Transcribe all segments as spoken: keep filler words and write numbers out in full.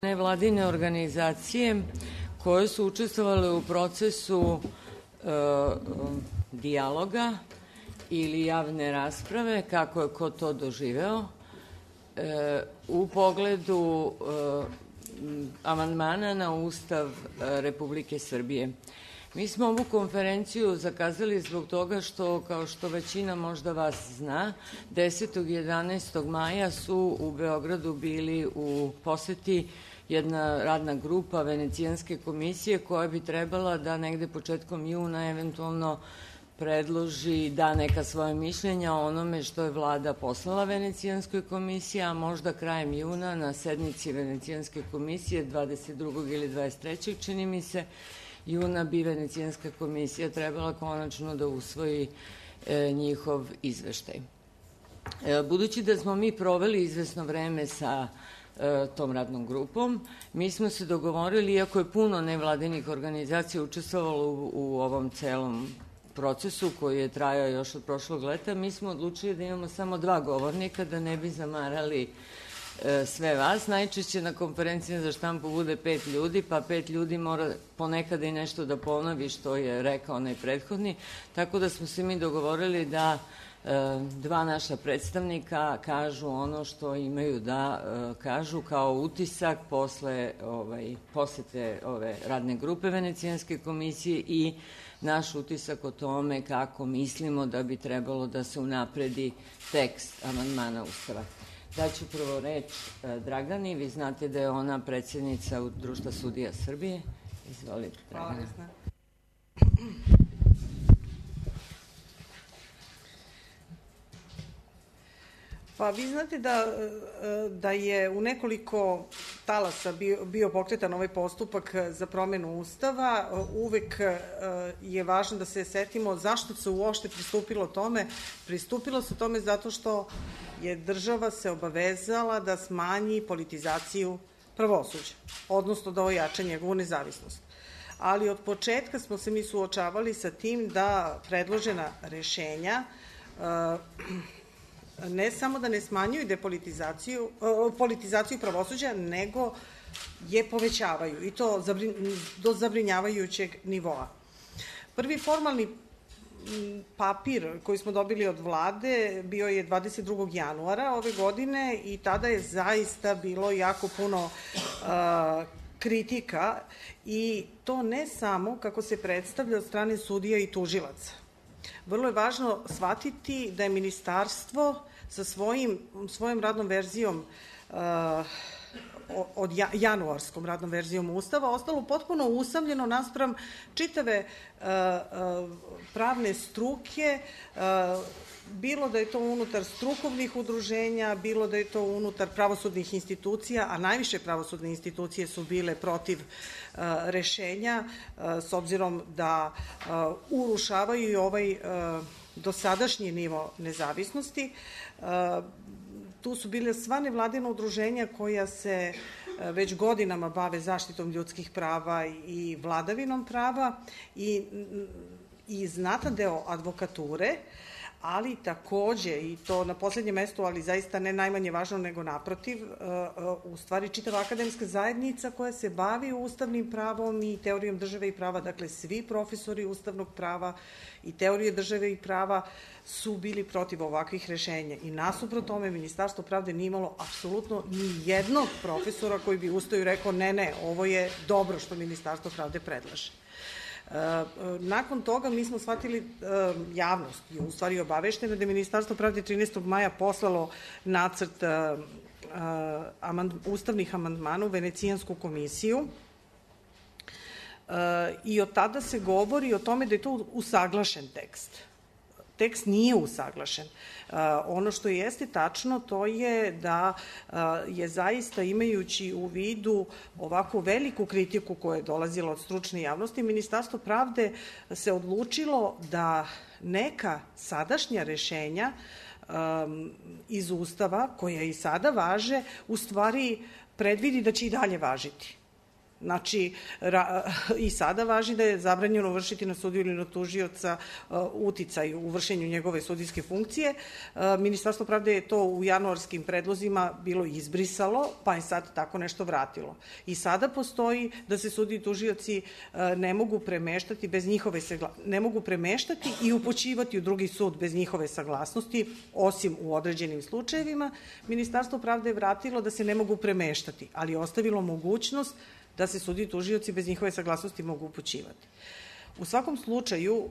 Nevladine organizacije koje su učestvovale u procesu e, dijaloga ili javne rasprave, kako je ko to doživeo, e, u pogledu e, amandmana na Ustav Republike Srbije. Mi smo ovu konferenciju zakazali zbog toga što, kao što većina možda vas zna, desetog i jedanaestog maja su u Beogradu bili u poseti jedna radna grupa Venecijanske komisije koja bi trebala da negde početkom juna eventualno predloži, da neka svoje mišljenja o onome što je vlada poslala Venecijanskoj komisiji, a možda krajem juna na sednici Venecijanske komisije dvadeset drugog ili dvadeset trećeg čini mi se, juna bi Venecijanska komisija trebala konačno da usvoji e, njihov izveštaj. E, budući da smo mi proveli izvesno vreme sa e, tom radnom grupom, mi smo se dogovorili, iako je puno nevladinih organizacija učestvovalo u, u ovom celom procesu koji je trajao još od prošlog leta, mi smo odlučili da imamo samo dva govornika, da ne bi zamarali sve vas. Najčešće na konferenciji za štampu bude pet ljudi, pa pet ljudi mora ponekada i nešto da ponovi što je rekao onaj prethodni, tako da smo se mi dogovorili da dva naša predstavnika kažu ono što imaju da kažu kao utisak posle ovaj, posete ove radne grupe Venecijanske komisije i naš utisak o tome kako mislimo da bi trebalo da se unapredi tekst amandmana Ustava. Daću prvo reč Dragani, vi znate da je ona predsjednica Društva sudija Srbije. Izvolite, Dragana. Hvala. Pa vi znate da, da je u nekoliko talasa bio, bio pokretan ovaj postupak za promenu Ustava. Uvek je važno da se setimo zašto se uopšte pristupilo tome. Pristupilo se tome zato što je država se obavezala da smanji politizaciju pravosuđa, odnosno da ojača njegovu nezavisnost. Ali od početka smo se mi suočavali sa tim da predložena rešenja ne samo da ne smanjuju depolitizaciju, politizaciju pravosuđa, nego je povećavaju i to do zabrinjavajućeg nivoa. Prvi formalni papir koji smo dobili od vlade bio je dvadeset drugog januara ove godine i tada je zaista bilo jako puno uh, kritika i to ne samo kako se predstavlja od strane sudija i tužilaca. Vrlo je važno shvatiti da je ministarstvo sa svojim, svojom radnom verzijom uh, od januarskom radnom verzijom Ustava ostalo potpuno usamljeno naspram čitave uh, uh, pravne struke, uh, bilo da je to unutar strukovnih udruženja, bilo da je to unutar pravosudnih institucija, a najviše pravosudne institucije su bile protiv uh, rešenja, uh, s obzirom da uh, urušavaju i ovaj uh, dosadašnji nivo nezavisnosti. Uh, Tu su bile sva nevladina udruženja koja se već godinama bave zaštitom ljudskih prava i vladavinom prava i, i znatan deo advokature, ali takođe, i to na poslednjem mestu, ali zaista ne najmanje važno nego naprotiv, u stvari čitava akademska zajednica koja se bavi ustavnim pravom i teorijom države i prava, dakle svi profesori ustavnog prava i teorije države i prava su bili protiv ovakvih rešenja. I nasuprot tome, Ministarstvo pravde nije imalo apsolutno ni jednog profesora koji bi ustao i rekao ne, ne, ovo je dobro što Ministarstvo pravde predlaže. Nakon toga mi smo shvatili, javnost je u stvari obaveštena da je Ministarstvo pravde trinaestog maja poslalo nacrt ustavnih amandmana u Venecijansku komisiju i od tada se govori o tome da je to usaglašen tekst. Tekst nije usaglašen. Ono što jeste tačno, to je da je zaista, imajući u vidu ovako veliku kritiku koja je dolazila od stručne javnosti, Ministarstvo pravde se odlučilo da neka sadašnja rešenja iz Ustava, koja i sada važe, u stvari predvidi da će i dalje važiti. Znači, ra, i sada važi da je zabranjeno vršiti na sudiju ili na tužioca uh, uticaj u vršenju njegove sudijske funkcije. Uh, Ministarstvo pravde je to u januarskim predlozima bilo izbrisalo, pa je sad tako nešto vratilo. I sada postoji da se sudiji i tužioci uh, ne mogu premeštati bez njihove saglasnosti, ne mogu premeštati i upućivati u drugi sud bez njihove saglasnosti, osim u određenim slučajevima. Ministarstvo pravde je vratilo da se ne mogu premeštati, ali je ostavilo mogućnost da se sudiji i tužioci bez njihove saglasnosti mogu upućivati. U svakom slučaju,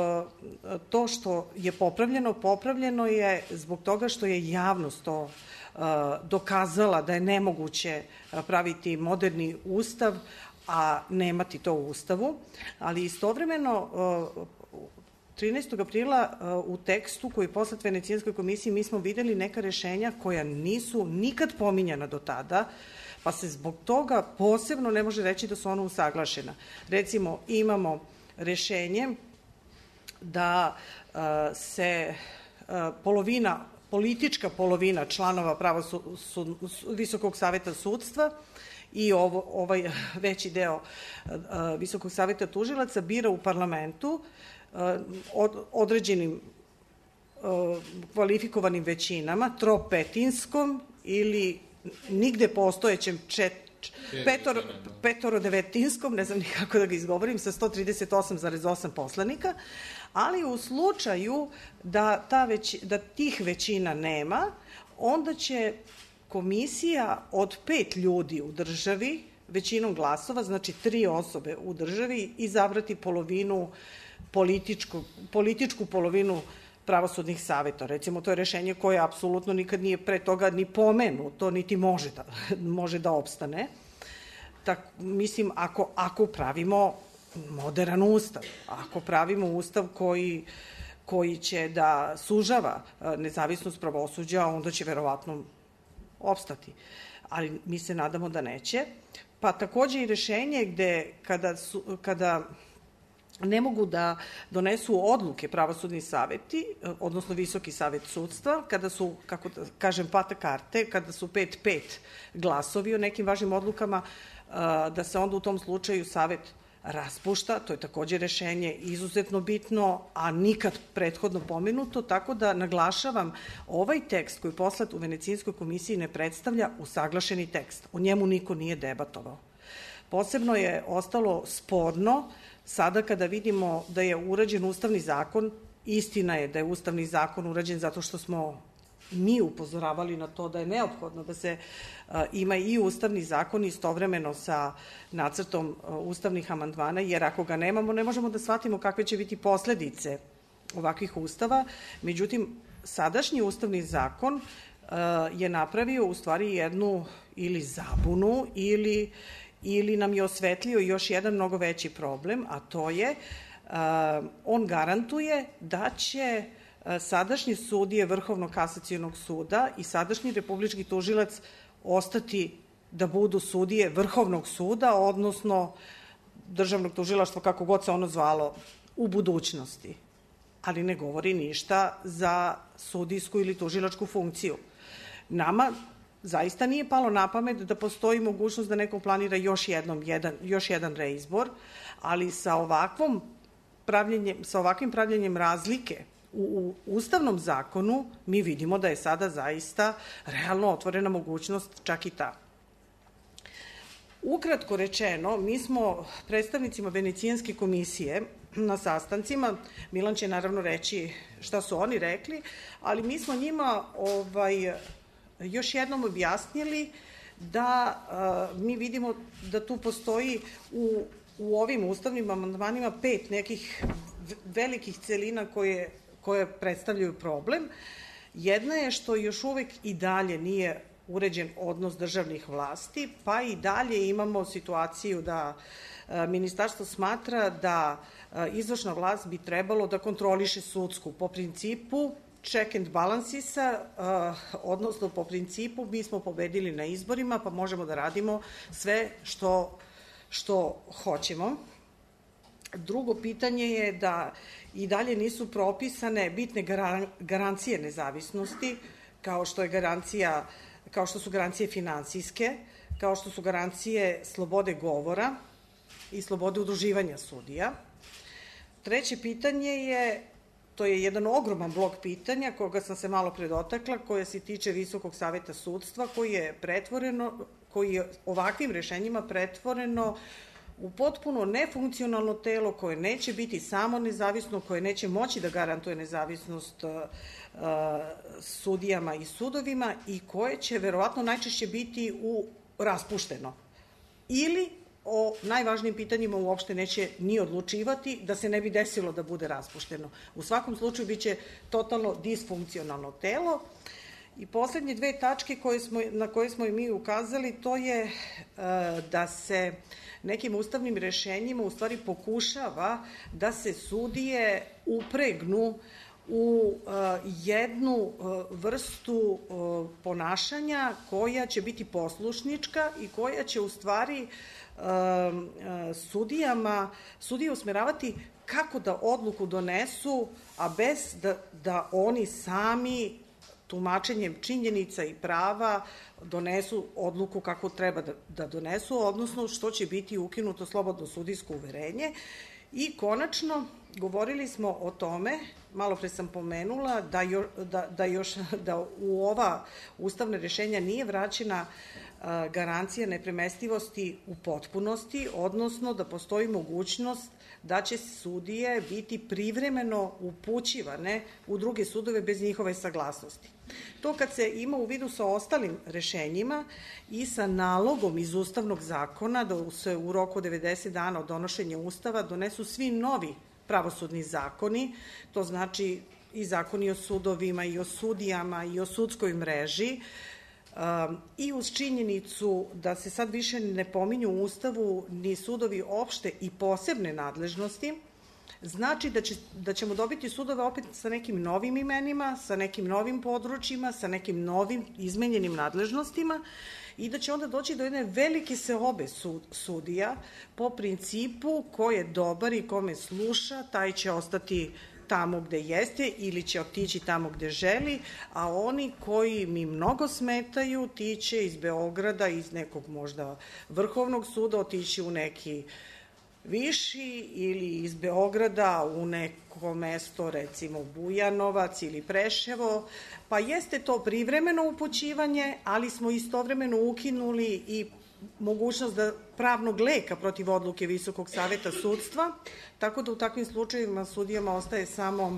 to što je popravljeno, popravljeno je zbog toga što je javnost to dokazala da je nemoguće praviti moderni ustav, a nemati to u Ustavu, ali istovremeno trinaestog aprila u tekstu koji je poslat Venecijanskoj komisiji mi smo videli neka rešenja koja nisu nikad pominjana do tada, pa se zbog toga posebno ne može reći da su ona usaglašena. Recimo, imamo rešenje da se polovina, politička polovina članova pravosud, Visokog saveta sudstva i ovo, ovaj veći deo Visokog saveta tužilaca bira u parlamentu od, određenim kvalifikovanim većinama, tropetinskom ili nigde postojećem čet, petoro, petoro-devetinskom, ne znam ni kako da ga izgovorim, sa sto trideset osam zarez osam poslanika, ali u slučaju da, ta već, da tih većina nema, onda će komisija od pet ljudi u državi, većinom glasova, znači tri osobe u državi, izabrati polovinu političku, političku polovinu pravosudnih saveta. Recimo, to je rešenje koje apsolutno nikad nije pre toga ni pomenuto, niti može da, može da opstane. Tak, mislim, ako, ako pravimo moderan ustav, ako pravimo ustav koji, koji će da sužava nezavisnost pravosuđa, onda će verovatno opstati. Ali mi se nadamo da neće. Pa takođe i rešenje gde kada, su, kada ne mogu da donesu odluke pravosudni saveti, odnosno Visoki savet sudstva, kada su, kako da kažem, pata karte, kada su pet pet glasovi o nekim važnim odlukama, da se onda u tom slučaju savet raspušta, to je takođe rešenje izuzetno bitno, a nikad prethodno pomenuto, tako da naglašavam, ovaj tekst koji je poslat u Venecijanskoj komisiji ne predstavlja usaglašeni tekst. O njemu niko nije debatovao. Posebno je ostalo sporno sada kada vidimo da je urađen Ustavni zakon. Istina je da je Ustavni zakon urađen zato što smo mi upozoravali na to da je neophodno da se a, ima i Ustavni zakon istovremeno sa nacrtom a, ustavnih amandmana, jer ako ga nemamo, ne možemo da shvatimo kakve će biti posledice ovakvih ustava. Međutim, sadašnji Ustavni zakon a, je napravio u stvari jednu ili zabunu ili ili nam je osvetlio još jedan mnogo veći problem, a to je uh, on garantuje da će uh, sadašnji sudije Vrhovnog kasacionog suda i sadašnji republički tužilac ostati da budu sudije Vrhovnog suda, odnosno državnog tužilaštva, kako god se ono zvalo, u budućnosti. Ali ne govori ništa za sudijsku ili tužilačku funkciju. Nama zaista nije palo na pamet da postoji mogućnost da neko planira još jednom jedan, još jedan reizbor, ali sa ovakvom pravljenjem, sa ovakvim pravljenjem razlike u, u Ustavnom zakonu mi vidimo da je sada zaista realno otvorena mogućnost čak i ta. Ukratko rečeno, mi smo predstavnicima Venecijanske komisije na sastancima, Milan će naravno reći šta su oni rekli, ali mi smo njima ovaj, još jednom objasnili da uh, mi vidimo da tu postoji u, u ovim ustavnim amandmanima pet nekih velikih celina koje, koje predstavljaju problem. Jedna je što još uvek i dalje nije uređen odnos državnih vlasti, pa i dalje imamo situaciju da uh, ministarstvo smatra da uh, izvršna vlast bi trebalo da kontroliše sudsku po principu check and balancesa, uh, odnosno po principu mi smo pobedili na izborima pa možemo da radimo sve što, što hoćemo. Drugo pitanje je da i dalje nisu propisane bitne garancije nezavisnosti, kao što je garancija, kao što su garancije finansijske, kao što su garancije slobode govora i slobode udruživanja sudija. Treće pitanje je, to je jedan ogroman blok pitanja koga sam se malo pre dotakla, koja se tiče Visokog saveta sudstva, koji je pretvoreno, koji je ovakvim rešenjima pretvoreno u potpuno nefunkcionalno telo koje neće biti samo nezavisno, koje neće moći da garantuje nezavisnost uh, sudijama i sudovima i koje će verovatno najčešće biti u raspušteno. Ili o najvažnijim pitanjima uopšte neće ni odlučivati, da se ne bi desilo da bude raspušteno. U svakom slučaju biće totalno disfunkcionalno telo. I poslednje dve tačke koje smo, na koje smo i mi ukazali, to je uh, da se nekim ustavnim rešenjima u stvari pokušava da se sudije upregnu u uh, jednu uh, vrstu uh, ponašanja koja će biti poslušnička i koja će u stvari uh, uh, sudijama, sudije usmeravati kako da odluku donesu, a bez da, da oni sami tumačenjem činjenica i prava donesu odluku kako treba da, da donesu, odnosno što će biti ukinuto slobodno sudijsko uverenje. I konačno, govorili smo o tome, malo pre sam pomenula, da, jo, da, da još da u ova ustavna rešenja nije vraćena a, garancija nepremestivosti u potpunosti, odnosno da postoji mogućnost da će sudije biti privremeno upućivane u druge sudove bez njihove saglasnosti. To kad se ima u vidu sa ostalim rešenjima i sa nalogom iz Ustavnog zakona da se u roku devedeset dana od donošenja Ustava donesu svi novi pravosudni zakoni, to znači i zakoni o sudovima, i o sudijama, i o sudskoj mreži, Um, i uz činjenicu da se sad više ne pominju u Ustavu ni sudovi opšte i posebne nadležnosti, znači da, će, da ćemo dobiti sudove opet sa nekim novim imenima, sa nekim novim područjima, sa nekim novim izmenjenim nadležnostima i da će onda doći do jedne velike seobe sud, sudija po principu ko je dobar i kome sluša, taj će ostati tamo gde jeste ili će otići tamo gde želi, a oni koji mi mnogo smetaju, ti će iz Beograda, iz nekog možda vrhovnog suda otići u neki viši ili iz Beograda u neko mesto, recimo Bujanovac ili Preševo, pa jeste to privremeno upućivanje, ali smo istovremeno ukinuli i mogućnost da pravnog leka protiv odluke Visokog saveta sudstva, tako da u takvim slučajevima sudijama ostaje samo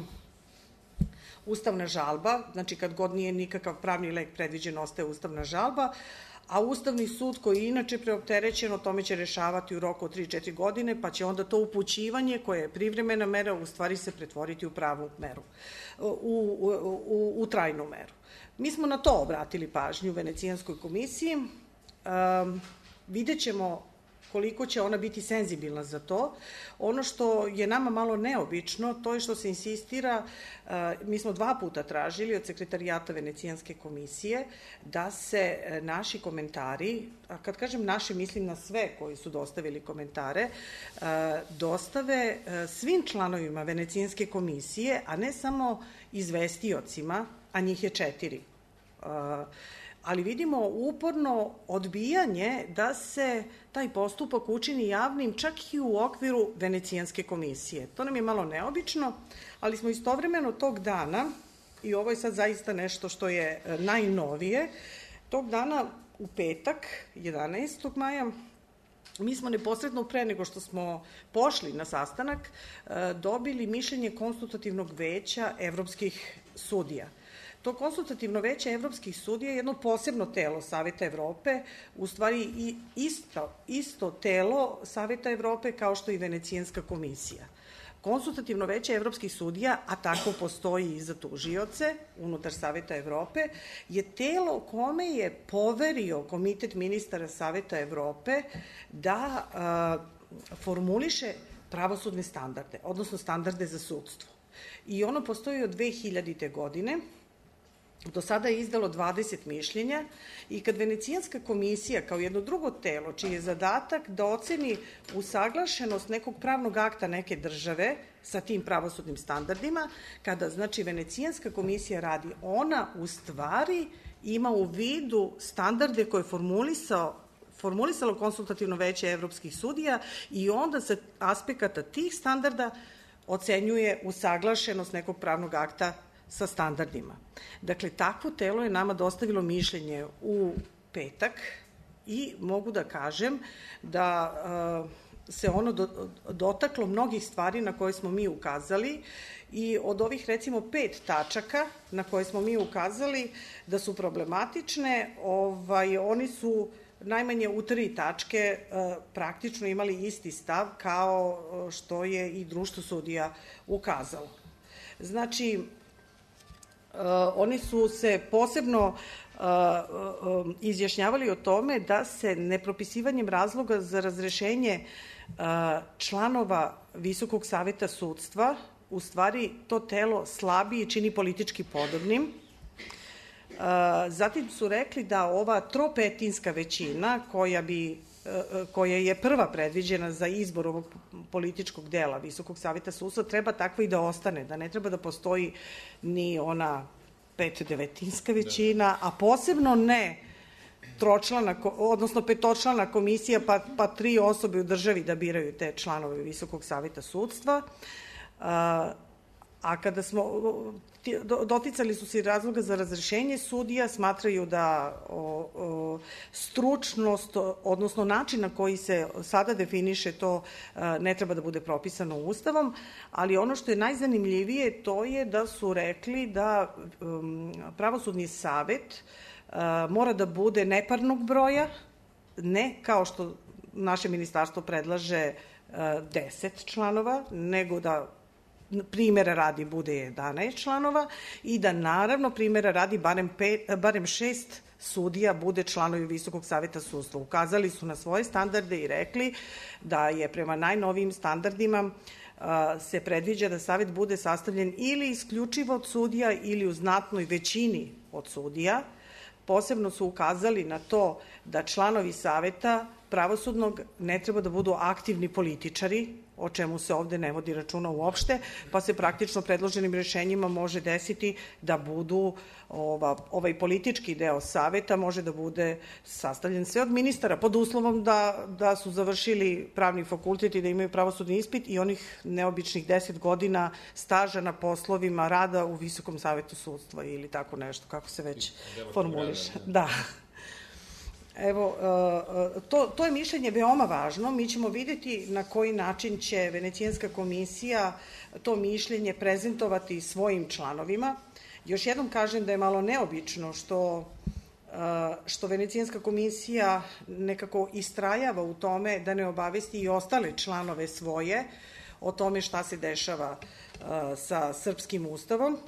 ustavna žalba, znači kad god nije nikakav pravni lek predviđen, ostaje ustavna žalba, a Ustavni sud koji je inače preopterećen, o tome će rešavati u roku od tri do četiri godine, pa će onda to upućivanje koje je privremena mera u stvari se pretvoriti u pravu meru, u, u, u, u trajnu meru. Mi smo na to obratili pažnju Venecijanskoj komisiji. Um, vidjet ćemo koliko će ona biti senzibilna za to. Ono što je nama malo neobično, to je što se insistira, uh, mi smo dva puta tražili od Sekretarijata Venecijanske komisije da se uh, naši komentari, a kad kažem naši mislim na sve koji su dostavili komentare, uh, dostave uh, svim članovima Venecijanske komisije, a ne samo izvestiocima, a njih je četiri. Uh, ali vidimo uporno odbijanje da se taj postupak učini javnim čak i u okviru Venecijanske komisije. To nam je malo neobično, ali smo istovremeno tog dana, i ovo je sad zaista nešto što je najnovije, tog dana u petak, jedanaestog maja, mi smo neposredno pre nego što smo pošli na sastanak dobili mišljenje konsultativnog veća evropskih sudija. To konsultativno veće evropskih sudija je jedno posebno telo Saveta Evrope, u stvari i isto, isto telo Saveta Evrope kao što i Venecijanska komisija. Konsultativno veće evropskih sudija, a tako postoji i za tužioce unutar Saveta Evrope, je telo kome je poverio Komitet ministara Saveta Evrope da a, formuliše pravosudne standarde, odnosno standarde za sudstvo. I ono postoji od dve hiljadite. godine, do sada je izdalo dvadeset mišljenja i kad Venecijanska komisija kao jedno drugo telo, čiji je zadatak da oceni usaglašenost nekog pravnog akta neke države sa tim pravosudnim standardima, kada znači Venecijanska komisija radi, ona u stvari ima u vidu standarde koje je formulisao formulisalo konsultativno veće evropskih sudija i onda sa aspekata tih standarda ocenjuje usaglašenost nekog pravnog akta sa standardima. Dakle, takvo telo je nama dostavilo mišljenje u petak i mogu da kažem da se ono dotaklo mnogih stvari na koje smo mi ukazali i od ovih recimo pet tačaka na koje smo mi ukazali da su problematične, ovaj, oni su najmanje u tri tačke e, praktično imali isti stav kao što je i društvo sudija ukazalo. Znači, e, oni su se posebno e, e, izjašnjavali o tome da se nepropisivanjem razloga za razrešenje e, članova Visokog saveta sudstva u stvari to telo slabi i čini politički podobnim. Zatim su rekli da ova tropetinska većina koja bi koja je prva predviđena za izbor ovog političkog dela Visokog saveta sudstva treba takva i da ostane, da ne treba da postoji ni ona pet-devetinska većina, a posebno ne tročlana, odnosno petočlana komisija pa, pa tri osobe u državi da biraju te članove Visokog saveta sudstva. A kada smo, doticali su se razloga za razrešenje sudija, smatraju da o, o, stručnost, odnosno način na koji se sada definiše to ne treba da bude propisano Ustavom, ali ono što je najzanimljivije to je da su rekli da um, pravosudni savet uh, mora da bude neparnog broja, ne kao što naše ministarstvo predlaže uh, deset članova, nego da primjera radi bude jedanaest članova i da naravno primjera radi barem, pet, barem šest sudija bude članovi Visokog saveta sudstva. Ukazali su na svoje standarde i rekli da je prema najnovijim standardima se predviđa da savet bude sastavljen ili isključivo od sudija ili u znatnoj većini od sudija. Posebno su ukazali na to da članovi saveta pravosudnog ne treba da budu aktivni političari, o čemu se ovde ne vodi računa uopšte, pa se praktično predloženim rešenjima može desiti da budu ova, ovaj politički deo saveta može da bude sastavljen sve od ministara, pod uslovom da, da su završili pravni fakultet i da imaju pravosudni ispit i onih neobičnih deset godina staža na poslovima rada u Visokom savetu sudstva ili tako nešto, kako se već formuliše. Da. Evo, to, to je mišljenje veoma važno. Mi ćemo videti na koji način će Venecijanska komisija to mišljenje prezentovati svojim članovima. Još jednom kažem da je malo neobično što, što Venecijanska komisija nekako istrajava u tome da ne obavesti i ostale članove svoje o tome šta se dešava sa srpskim ustavom.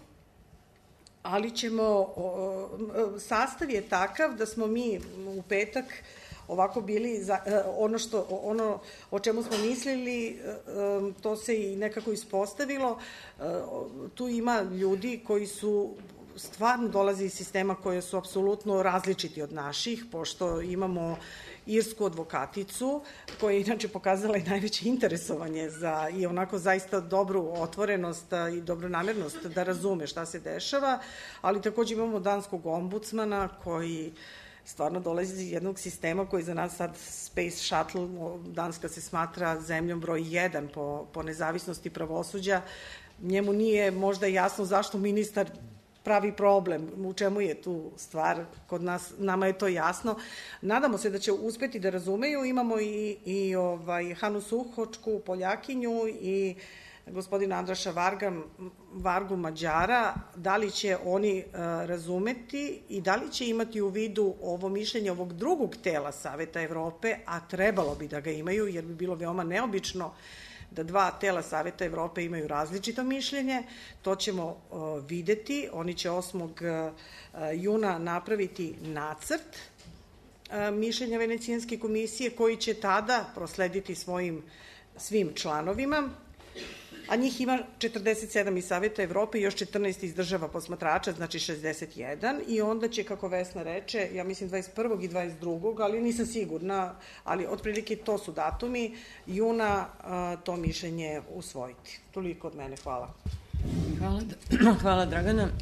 Ali ćemo, sastav je takav da smo mi u petak ovako bili, za, ono, što, ono o čemu smo mislili, to se i nekako ispostavilo. Tu ima ljudi koji su stvarno dolaze iz sistema koje su apsolutno različiti od naših, pošto imamo irsku advokaticu, koja je inače pokazala i najveće interesovanje za, i onako zaista dobru otvorenost i dobronamernost da razume šta se dešava, ali takođe imamo danskog ombudsmana koji stvarno dolazi iz jednog sistema koji za nas sad Space Shuttle, Danska se smatra zemljom broj jedan po, po nezavisnosti pravosuđa, njemu nije možda jasno zašto ministar pravi problem, u čemu je tu stvar, kod nas, nama je to jasno. Nadamo se da će uspeti da razumeju, imamo i, i ovaj, Hanu Suhočku, Poljakinju i gospodina Andraša Varga, Vargu Mađara, da li će oni uh, razumeti i da li će imati u vidu ovo mišljenje ovog drugog tela Saveta Evrope, a trebalo bi da ga imaju, jer bi bilo veoma neobično da dva tela Saveta Evrope imaju različito mišljenje. To ćemo uh, videti. Oni će osmog juna napraviti nacrt uh, mišljenja Venecijanske komisije koji će tada proslediti svojim svim članovima, a njih ima četrdeset sedam iz Saveta Evrope i još četrnaest iz država posmatrača, znači šezdeset jedan, i onda će, kako Vesna reče, ja mislim dvadeset prvog i dvadeset drugog, ali nisam sigurna, ali otprilike to su datumi, juna a, to mišljenje usvojiti. Toliko od mene, hvala. Hvala, hvala Dragana.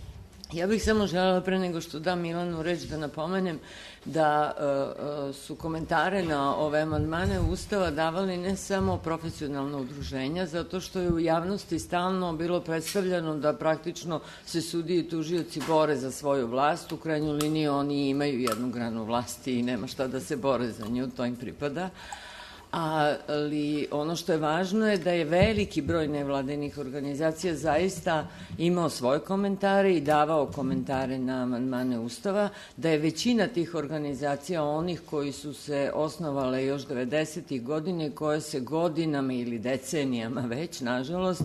Ja bih samo želela pre nego što dam Milanu reč da napomenem da uh, su komentare na ove amandmane Ustava davali ne samo profesionalna udruženja, zato što je u javnosti stalno bilo predstavljeno da praktično se sudije i tužioci bore za svoju vlast. U krajnjoj liniji oni imaju jednu granu vlasti i nema šta da se bore za nju, to im pripada. Ali ono što je važno je da je veliki broj nevladinih organizacija zaista imao svoje komentare i davao komentare na amandmane Ustava, da je većina tih organizacija onih koji su se osnovale još devedesetih godine, koje se godinama ili decenijama već, nažalost,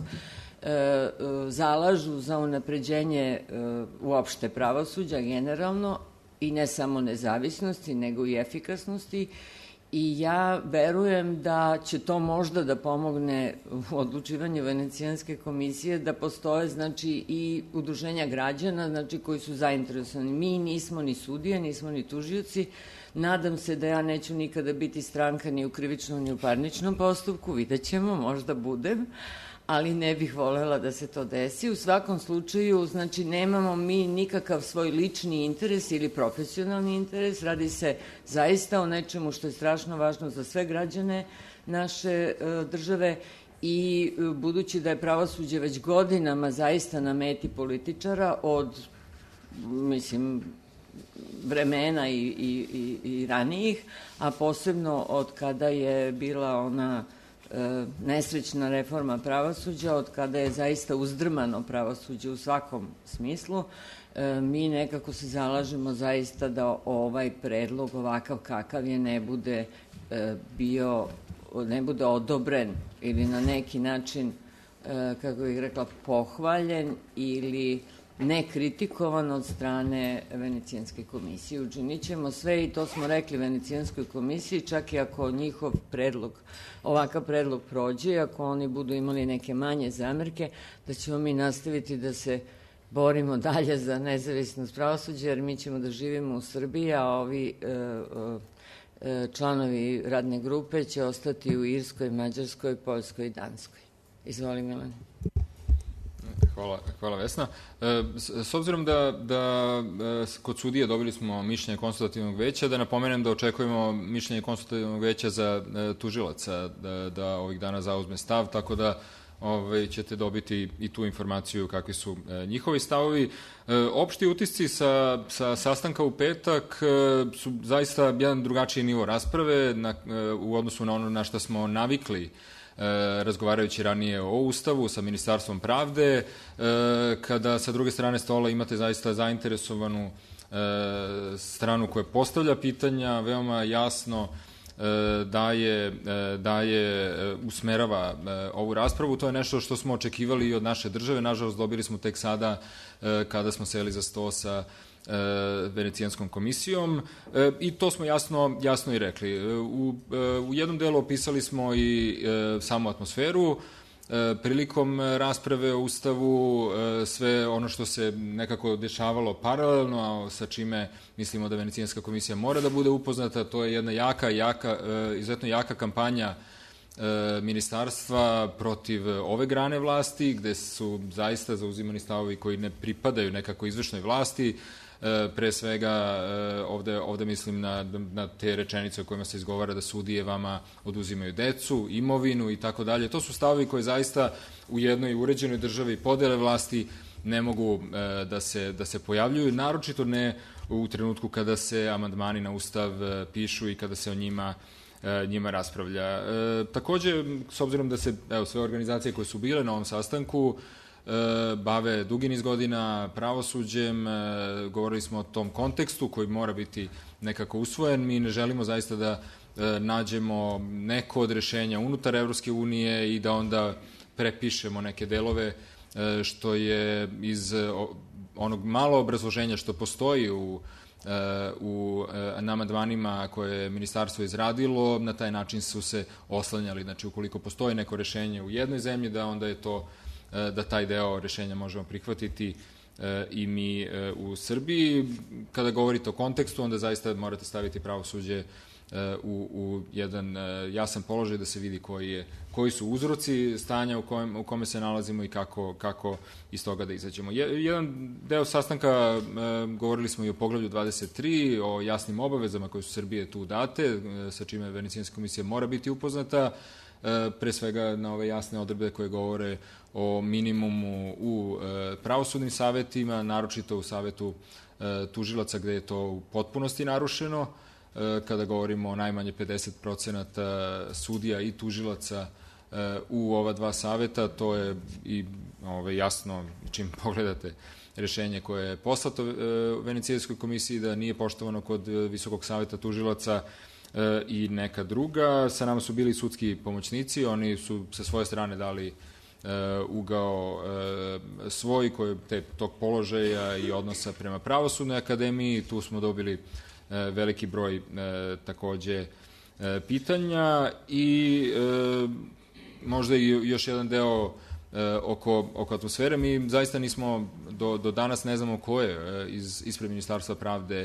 zalažu za unapređenje uopšte pravosuđa generalno i ne samo nezavisnosti, nego i efikasnosti. I ja verujem da će to možda da pomogne u odlučivanju Venecijanske komisije, da postoje znači i udruženja građana znači koji su zainteresovani. Mi nismo ni sudije, nismo ni tužioci. Nadam se da ja neću nikada biti stranka ni u krivičnom ni u parničnom postupku, vidjet ćemo, možda budem, ali ne bih volela da se to desi. U svakom slučaju, znači, nemamo mi nikakav svoj lični interes ili profesionalni interes, radi se zaista o nečemu što je strašno važno za sve građane naše države i budući da je pravosuđe već godinama zaista na meti političara od, mislim, vremena i, i, i, i ranijih, a posebno od kada je bila ona nesrećna reforma pravosuđa, od kada je zaista uzdrmano pravosuđe u svakom smislu, mi nekako se zalažemo zaista da ovaj predlog ovakav kakav je ne bude bio, ne bude odobren ili na neki način, kako bih rekla, pohvaljen ili ne kritikovan od strane Venecijanske komisije. Učinit ćemo sve i to smo rekli Venecijanskoj komisiji, čak i ako njihov predlog, ovakav predlog prođe, ako oni budu imali neke manje zamerke, da ćemo mi nastaviti da se borimo dalje za nezavisnost pravosuđa, jer mi ćemo da živimo u Srbiji, a ovi e, e, članovi radne grupe će ostati u Irskoj, Mađarskoj, Poljskoj i Danskoj. Izvoli, Milane. Hvala, hvala Vesna. E, s, s obzirom da, da kod sudije dobili smo mišljenje konsultativnog veća, da napomenem da očekujemo mišljenje konsultativnog veća za e, tužilaca, da, da ovih dana zauzme stav, tako da ovaj, ćete dobiti i tu informaciju kakvi su e, njihovi stavovi. E, opšti utisci sa, sa sastanka u petak e, su zaista jedan drugačiji nivo rasprave na, e, u odnosu na ono na što smo navikli razgovarajući ranije o Ustavu sa Ministarstvom pravde, kada sa druge strane stola imate zaista zainteresovanu stranu koja postavlja pitanja, veoma jasno daje, daje, usmerava ovu raspravu. To je nešto što smo očekivali i od naše države. Nažalost, dobili smo tek sada kada smo seli za sto sa Venecijanskom komisijom i to smo jasno, jasno i rekli. U, u jednom delu opisali smo i samu atmosferu prilikom rasprave o Ustavu, sve ono što se nekako dešavalo paralelno, sa čime mislimo da Venecijanska komisija mora da bude upoznata. To je jedna jaka, jaka, izuzetno jaka kampanja ministarstva protiv ove grane vlasti, gde su zaista zauzimani stavovi koji ne pripadaju nekako izvršnoj vlasti. Pre svega ovde, ovde mislim na, na te rečenice o kojima se izgovara da sudije vama oduzimaju decu, imovinu i tako dalje. To su stavovi koji zaista u jednoj uređenoj državi podele vlasti ne mogu da se, da se pojavljuju, naročito ne u trenutku kada se amandmani na Ustav pišu i kada se o njima njima raspravlja. E, takođe, s obzirom da se evo, sve organizacije koje su bile na ovom sastanku e, bave dugi niz godina pravosuđem, e, govorili smo o tom kontekstu koji mora biti nekako usvojen. Mi ne želimo zaista da e, nađemo neko od rešenja unutar Evropske unije i da onda prepišemo neke delove e, što je iz o, onog malo obrazloženja što postoji u u amandmanima koje je ministarstvo izradilo, na taj način su se oslanjali. Znači, ukoliko postoji neko rešenje u jednoj zemlji, da onda je to, da taj deo rešenja možemo prihvatiti i mi u Srbiji. Kada govorite o kontekstu, onda zaista morate staviti pravosuđe u, u jedan jasan položaj da se vidi koji, je, koji su uzroci stanja u, kojem, u kome se nalazimo i kako, kako iz toga da izađemo. Jedan deo sastanka, govorili smo i o poglavlju dvadeset tri, o jasnim obavezama koje su Srbije tu date, sa čime Venecijanska komisija mora biti upoznata, pre svega na ove jasne odredbe koje govore o minimumu u pravosudnim savetima, naročito u savetu tužilaca gde je to u potpunosti narušeno, kada govorimo o najmanje pedeset procenata sudija i tužilaca u ova dva saveta. To je i ove, jasno čim pogledate rešenje koje je poslato Venecijanskoj komisiji da nije poštovano kod Visokog saveta tužilaca i neka druga. Sa nama su bili sudski pomoćnici, oni su sa svoje strane dali ugao svoj koji te, tog položaja i odnosa prema Pravosudnoj akademiji. Tu smo dobili veliki broj takođe pitanja i možda i još jedan deo oko, oko atmosfere. Mi zaista nismo, do, do danas ne znamo ko je iz, ispred Ministarstva pravde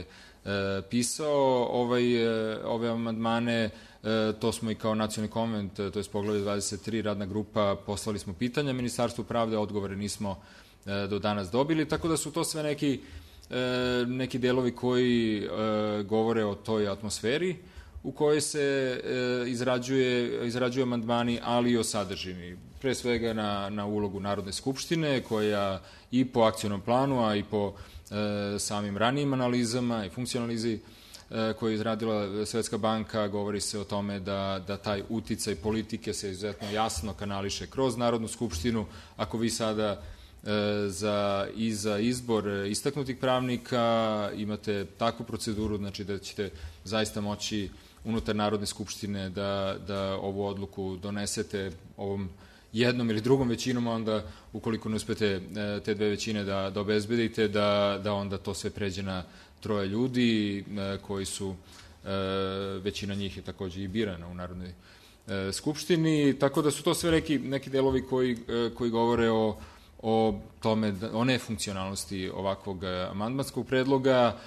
pisao ovaj, ove amandmane. To smo i kao nacionalni konvent, to je poglavlje dvadeset tri, radna grupa, poslali smo pitanja Ministarstvu pravde, odgovore nismo do danas dobili, tako da su to sve neki, neki delovi koji govore o toj atmosferi u kojoj se izrađuje, izrađuje amandmani, ali i o sadržini. Pre svega na, na ulogu Narodne skupštine, koja i po akcionom planu, a i po e, samim ranijim analizama i funkcionalizi e, koje je izradila Svetska banka, govori se o tome da, da taj uticaj politike se izuzetno jasno kanališe kroz Narodnu skupštinu. Ako vi sada e, za, i za izbor istaknutih pravnika imate takvu proceduru, znači da ćete zaista moći unutar Narodne skupštine da, da ovu odluku donesete ovom jednom ili drugom većinom, onda ukoliko ne uspete te dve većine da, da obezbedite, da, da onda to sve pređe na troje ljudi koji su, većina njih je takođe i birana u Narodnoj skupštini, tako da su to sve neki, neki delovi koji, koji govore o, o tome, o nefunkcionalnosti ovakvog amandmanskog predloga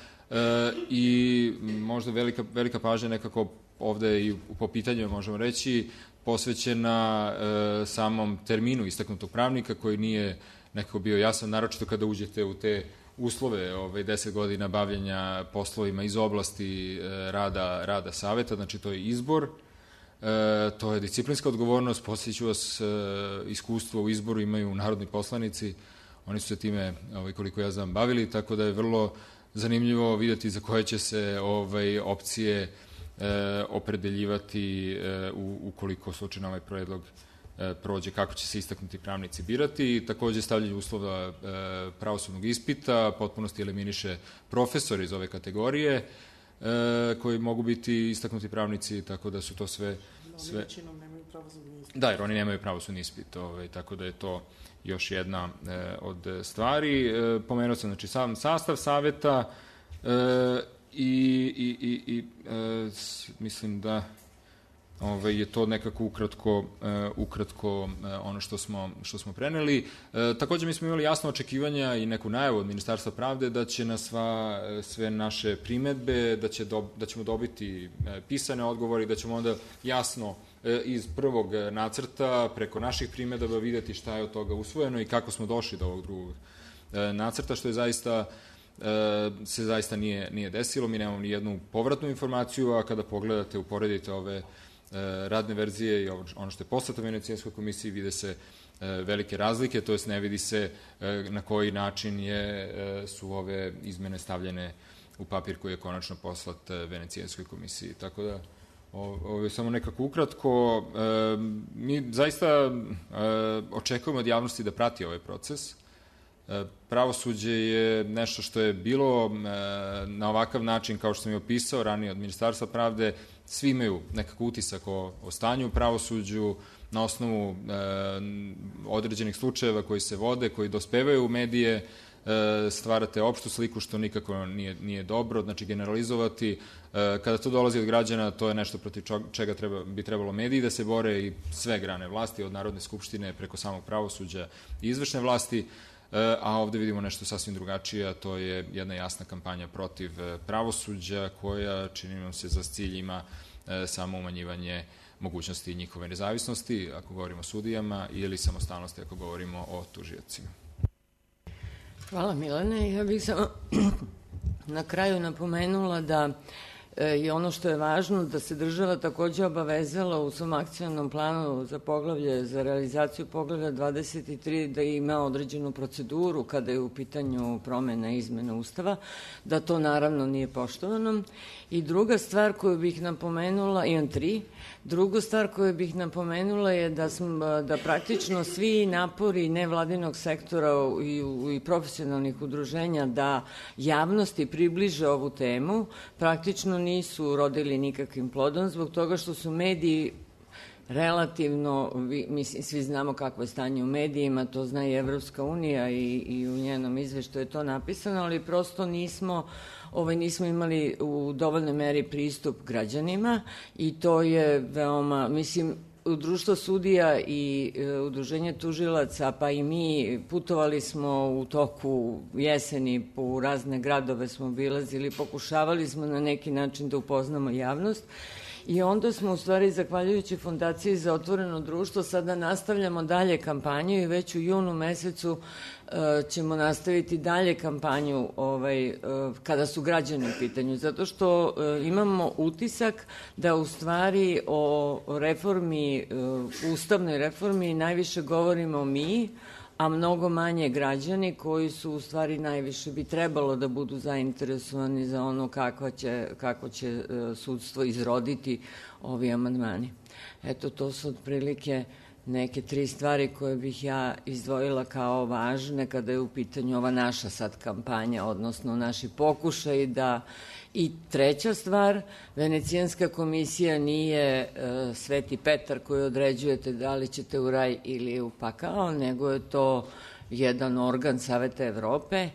i možda velika, velika pažnja nekako ovde i po pitanju možemo reći posvećena e, samom terminu istaknutog pravnika koji nije nekako bio jasan, naročito kada uđete u te uslove ovaj, deset godina bavljenja poslovima iz oblasti e, rada, rada saveta, znači to je izbor, e, to je disciplinska odgovornost, posjeću vas e, iskustvo u izboru imaju narodni poslanici, oni su se time, ovaj, koliko ja znam, bavili, tako da je vrlo zanimljivo vidjeti za koje će se ovaj, opcije E, opredeljivati e, u, ukoliko slučajno ovaj predlog e, prođe, kako će se istaknuti pravnici birati. Takođe stavljaju uslova e, pravosudnog ispita, potpunosti eliminiše profesor iz ove kategorije e, koji mogu biti istaknuti pravnici, tako da su to sve... sve... Većinom nemaju pravosudni ispit. Da, jer oni nemaju pravosudni ispit, ovaj, tako da je to još jedna e, od stvari. E, pomenuo sam, znači, sam sastav saveta e, I, i, i, i e, mislim da ove, je to nekako ukratko, e, ukratko e, ono što smo, što smo preneli. E, takođe mi smo imali jasno očekivanja i neku najavu od Ministarstva pravde da će na sva, sve naše primetbe, da, će do, da ćemo dobiti e, pisane odgovore i da ćemo onda jasno e, iz prvog nacrta preko naših primedaba videti šta je od toga usvojeno i kako smo došli do ovog drugog e, nacrta, što je zaista se zaista nije, nije desilo. Mi nemamo ni jednu povratnu informaciju, a kada pogledate, uporedite ove radne verzije i ono što je poslato Venecijanskoj komisiji, vide se velike razlike, to jest ne vidi se na koji način je, su ove izmene stavljene u papir koji je konačno poslat Venecijanskoj komisiji. Tako da, ovo je samo nekako ukratko. Mi zaista očekujemo od javnosti da prati ovaj proces. Pravosuđe je nešto što je bilo na ovakav način, kao što sam je opisao ranije od Ministarstva pravde, svi imaju nekako utisak o, o stanju u pravosuđu na osnovu e, određenih slučajeva koji se vode, koji dospevaju u medije, e, stvarate opštu sliku što nikako nije, nije dobro, znači generalizovati. E, kada to dolazi od građana, to je nešto protiv čega treba, bi trebalo mediji da se bore i sve grane vlasti, od Narodne skupštine preko samog pravosuđa i izvršne vlasti. A ovde vidimo nešto sasvim drugačije, a to je jedna jasna kampanja protiv pravosuđa koja, čini nam se, za cilj ima samo umanjivanje mogućnosti njihove nezavisnosti, ako govorimo o sudijama, ili samostalnosti, ako govorimo o tužiocima. Hvala, Milane. Ja bih samo na kraju napomenula da je ono što je važno da se država takođe obavezala u svom akcionom planu za poglavlje, za realizaciju poglavlja dvadeset tri, da ima određenu proceduru kada je u pitanju promena i izmena Ustava, da to naravno nije poštovano. I druga stvar koju bih napomenula, imam tri, druga stvar koju bih napomenula je da, smo, da praktično svi napori nevladinog sektora i, i profesionalnih udruženja da javnosti približe ovu temu, praktično nisu rodili nikakvim plodom, zbog toga što su mediji relativno, mislim, svi znamo kakvo je stanje u medijima, to zna i Evropska unija i, i u njenom izveštaju je to napisano, ali prosto nismo, ovaj, nismo imali u dovoljnoj meri pristup građanima i to je veoma, mislim, u Društvo sudija i e, Udruženje tužilaca, pa i mi putovali smo u toku jeseni po razne gradove smo obilazili, pokušavali smo na neki način da upoznamo javnost i onda smo u stvari, zahvaljujući Fondaciji za otvoreno društvo, sada nastavljamo dalje kampanju i već u junu mesecu e, ćemo nastaviti dalje kampanju ovaj, e, kada su građani u pitanju, zato što e, imamo utisak da u stvari o reformi, e, ustavnoj reformi najviše govorimo mi, a mnogo manje građani koji su u stvari najviše bi trebalo da budu zainteresovani za ono kako će, kako će sudstvo izroditi ovi amandmani. Eto, to su otprilike neke tri stvari koje bih ja izdvojila kao važne kada je u pitanju ova naša sad kampanja, odnosno naši pokušaj da... I treća stvar, Venecijanska komisija nije e, Sveti Petar koji određujete da li ćete u raj ili u pakao, nego je to jedan organ Saveta Evrope.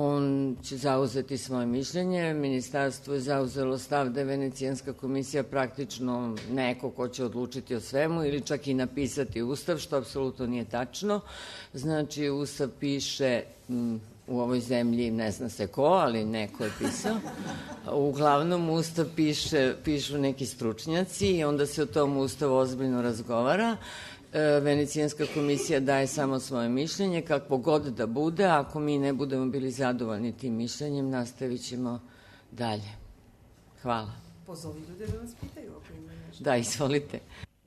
On će zauzeti svoje mišljenje. Ministarstvo je zauzelo stav da je Venecijanska komisija praktično neko ko će odlučiti o svemu ili čak i napisati Ustav, što apsolutno nije tačno. Znači, Ustav piše... M, u ovoj zemlji ne zna se ko, ali neko je pisao. Uglavnom, Ustav piše, pišu neki stručnjaci i onda se o tom Ustavu ozbiljno razgovara. E, Venecijanska komisija daje samo svoje mišljenje, kakvo god da bude. Ako mi ne budemo bili zadovoljni tim mišljenjem, nastavit ćemo dalje. Hvala. Pozovi ljude da nas pitaju ako ima nešto. Da, izvolite.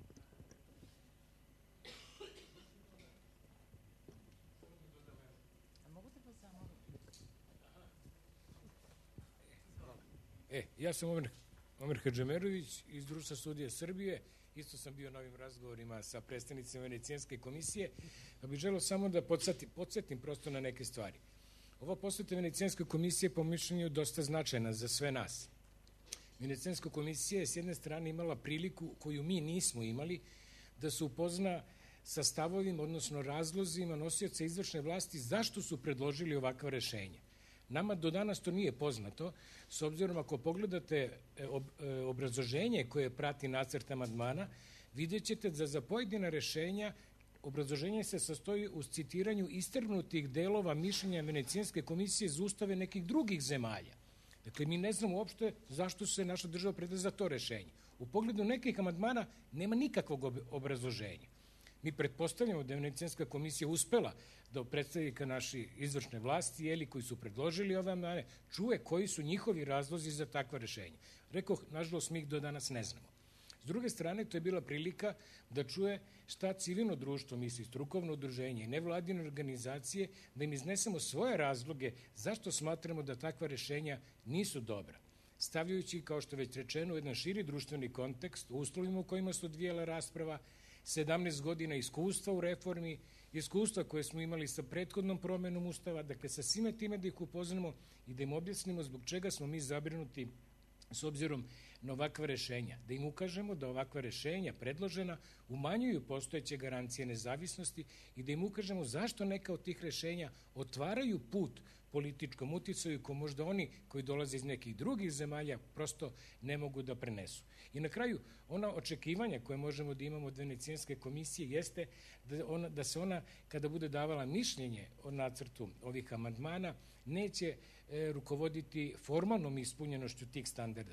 E, ja sam Omer, Omer Hadžemerović iz Društva sudija Srbije, isto sam bio na ovim razgovorima sa predstavnicima Venecijanske komisije, pa bih želeo samo da podsjetim, podsjetim prosto na neke stvari. Ova poseta Venecijanske komisije po mišljenju dosta značajna za sve nas. Venecijanska komisija je s jedne strane imala priliku koju mi nismo imali da se upozna sa stavovima, odnosno razlozima nosioca izvršne vlasti zašto su predložili ovakva rešenja. Nama do danas to nije poznato, s obzirom ako pogledate obrazloženje koje prati nacrt amandmana, vidjet ćete da za pojedina rešenja obrazloženje se sastoji u citiranju istrgnutih delova mišljenja Venecijanske komisije za ustave nekih drugih zemalja. Dakle, mi ne znamo uopšte zašto se naša država predlaže za to rešenje. U pogledu nekih amandmana nema nikakvog obrazloženja. Mi pretpostavljamo da je Venecijanska komisija uspela da predstavnika naši izvršne vlasti, jeli, koji su predložili ove amandmane, čuje koji su njihovi razlozi za takva rešenja. Rekoh, nažalost, mi ih do danas ne znamo. S druge strane, to je bila prilika da čuje šta civilno društvo misli, strukovno udruženje i nevladine organizacije, da im iznesemo svoje razloge zašto smatramo da takva rešenja nisu dobra. Stavljajući, kao što je već rečeno, jedan širi društveni kontekst, u uslovima u kojima se odvijala rasprava, sedamnaest godina iskustva u reformi, iskustva koje smo imali sa prethodnom promenom Ustava, dakle sa svime time da ih upoznamo i da im objasnimo zbog čega smo mi zabrinuti s obzirom na ovakva rešenja. Da im ukažemo da ovakva rešenja predložena umanjuju postojeće garancije nezavisnosti i da im ukažemo zašto neka od tih rešenja otvaraju put političkom uticaju ko možda oni koji dolaze iz nekih drugih zemalja prosto ne mogu da prenesu. I na kraju, ona očekivanja koje možemo da imamo od Venecijanske komisije jeste da, ona, da se ona, kada bude davala mišljenje o nacrtu ovih amandmana, neće e, rukovoditi formalnom ispunjenošću tih standarda,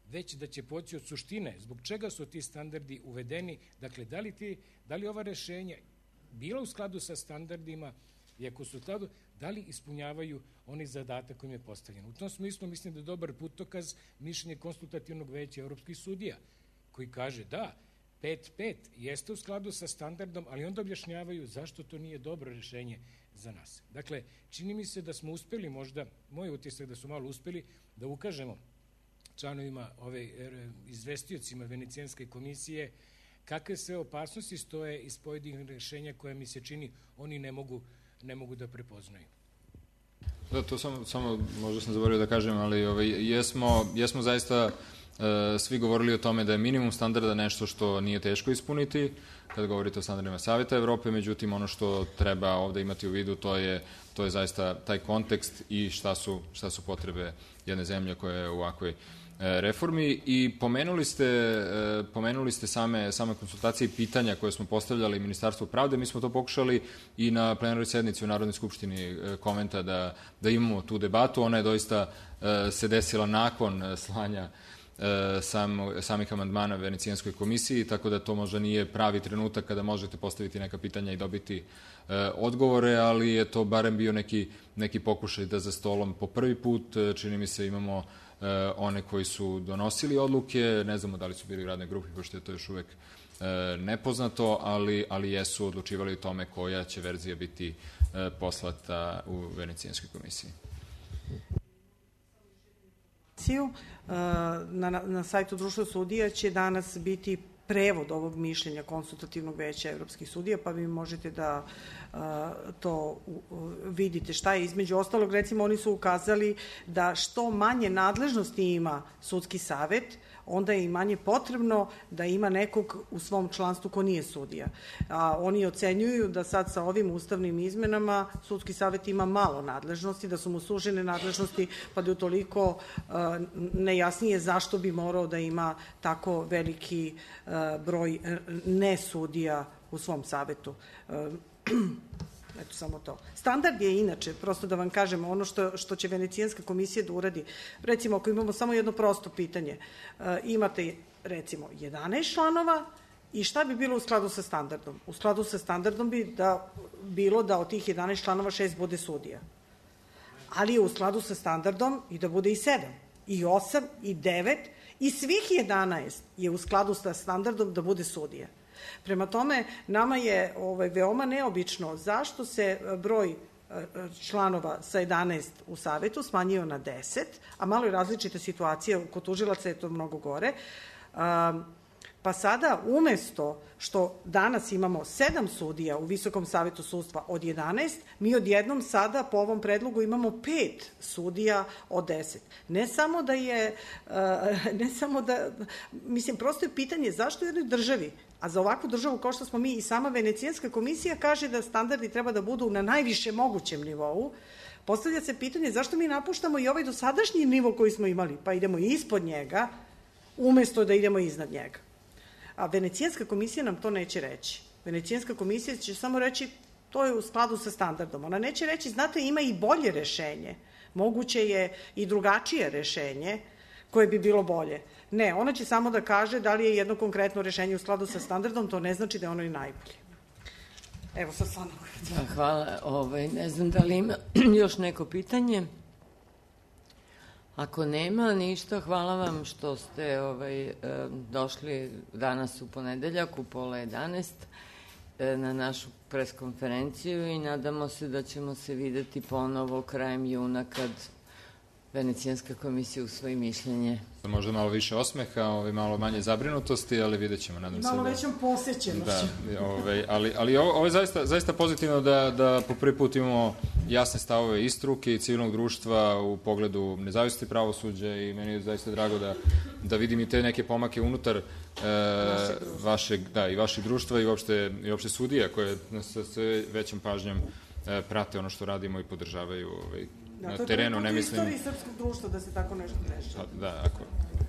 već da će poći od suštine. Zbog čega su ti standardi uvedeni? Dakle, da li, ti, da li ova rešenja bila u skladu sa standardima i ako su u skladu, da li ispunjavaju onaj zadatak kojim je postavljen? U tom smislu mislim da je dobar putokaz mišljenje Konsultativnog veća evropskih sudija, koji kaže da, pet pet jeste u skladu sa standardom, ali onda objašnjavaju zašto to nije dobro rešenje za nas. Dakle, čini mi se da smo uspeli, možda, moj utisak da su malo uspeli, da ukažemo članovima, ove, izvestiocima Venecijanske komisije, kakve sve opasnosti stoje iz pojedinih rešenja koje mi se čini oni ne mogu, ne mogu da prepoznaju. Da, to samo, samo možda sam zaboravio da kažem, ali ovaj, jesmo, jesmo zaista e, svi govorili o tome da je minimum standarda nešto što nije teško ispuniti, kada govorite o standardima Saveta Evrope, međutim ono što treba ovde imati u vidu to je, to je zaista taj kontekst i šta su, šta su potrebe jedne zemlje koja je u ovakvoj reformi. I pomenuli ste, pomenuli ste same, same konsultacije i pitanja koje smo postavljali Ministarstvu pravde. Mi smo to pokušali i na plenarnoj sednici u Narodnoj skupštini Konventa da, da imamo tu debatu. Ona je doista se desila nakon slanja sam, samih amandmana Venecijanskoj komisiji, tako da to možda nije pravi trenutak kada možete postaviti neka pitanja i dobiti odgovore, ali je to barem bio neki, neki pokušaj da za stolom po prvi put, čini mi se, imamo one koji su donosili odluke, ne znamo da li su bili u radnoj grupi, pošto je to još uvek nepoznato, ali, ali jesu odlučivali o tome koja će verzija biti poslata u Venecijanskoj komisiji. Na, na sajtu Društva sudija će danas biti prevod ovog mišljenja Konsultativnog veća evropskih sudija, pa vi možete da a, to u, vidite šta je. Između ostalog, recimo, oni su ukazali da što manje nadležnosti ima sudski savet, onda je i manje potrebno da ima nekog u svom članstvu ko nije sudija. A, oni ocenjuju da sad sa ovim ustavnim izmenama sudski savet ima malo nadležnosti, da su mu sužene nadležnosti, pa da je utoliko a, nejasnije zašto bi morao da ima tako veliki a, broj ne sudija u svom savetu. A, Eto, samo to. Standard je inače, prosto da vam kažem, ono što, što će Venecijanska komisija da uradi. Recimo, ako imamo samo jedno prosto pitanje, e, imate, recimo, jedanaest članova i šta bi bilo u skladu sa standardom? U skladu sa standardom bi da, bilo da od tih jedanaest članova šest bude sudija. Ali je u skladu sa standardom i da bude i sedam, i osam, i devet, i svih jedanaest je u skladu sa standardom da bude sudija. Prema tome, nama je ovaj, veoma neobično zašto se broj članova sa jedanaest u savetu smanjio na deset, a malo je različita situacija, kod tužilaca je to mnogo gore. Pa sada, umesto što danas imamo sedam sudija u Visokom savetu sudstva od jedanaest, mi odjednom sada po ovom predlogu imamo pet sudija od deset. Ne samo da je, ne samo da, mislim, prosto je pitanje zašto u jednoj državi, a za ovakvu državu kao što smo mi i sama Venecijanska komisija kaže da standardi treba da budu na najviše mogućem nivou, postavlja se pitanje zašto mi napuštamo i ovaj dosadašnji nivo koji smo imali, pa idemo ispod njega, umesto da idemo iznad njega. A Venecijanska komisija nam to neće reći. Venecijanska komisija će samo reći to je u skladu sa standardom. Ona neće reći, znate, ima i bolje rešenje. Moguće je i drugačije rešenje koje bi bilo bolje. Ne, ona će samo da kaže da li je jedno konkretno rešenje u skladu sa standardom, to ne znači da je ono i najbolje. Evo, sad stvarno. Hvala. Ovaj, ne znam da li ima još neko pitanje. Ako nema ništa, hvala vam što ste ovaj, došli danas u ponedeljak u pola jedanaest na našu preskonferenciju i nadamo se da ćemo se videti ponovo krajem juna kad Venecijanska komisija usvoji mišljenje. Možda malo više osmeha, ovaj, malo manje zabrinutosti, ali vidjet ćemo, nadam se. Malo da, većom posjećenošću. Da, ovaj, ali, ali ovo, ovo je zaista, zaista pozitivno da, da po prvi put imamo jasne stavove i struke i civilnog društva u pogledu nezavisnosti pravosuđa i meni je zaista drago da, da vidim i te neke pomake unutar e, vašeg, da, i vašeg društva i uopšte, i uopšte sudija koje sa sve većom pažnjom e, prate ono što radimo i podržavaju ovaj, Da, na to je terenu, ne mislim... To je istoriji srpskog društva da se tako nešto dešava. Da, ako,